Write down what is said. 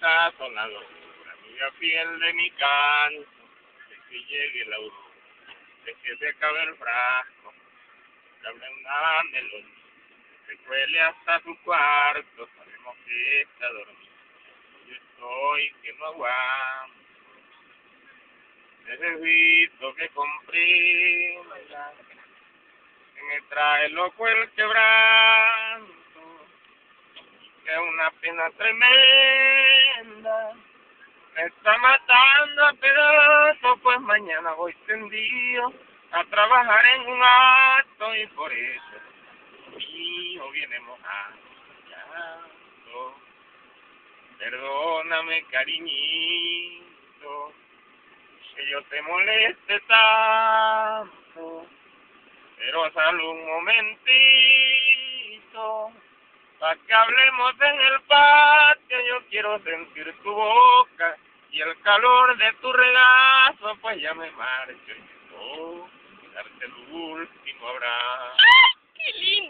está sonando la amiga fiel de mi canto, de que llegue la aurora, de que se acabe el frasco, que hable una melodía, que cuele hasta su cuarto, sabemos que está dormido, yo estoy que no aguanto, necesito que comprenda, que me trae loco el quebranto, que es una pena tremenda, me está matando a pedazos, pues mañana voy tendido a trabajar en un acto y por eso mi hijo viene mojado. Perdóname, cariñito, que yo te moleste tanto, pero sal un momentito, pa' que hablemos en el patio. Yo quiero sentir tu boca y el calor de tu regazo, pues ya me marcho y quiero darte el último abrazo.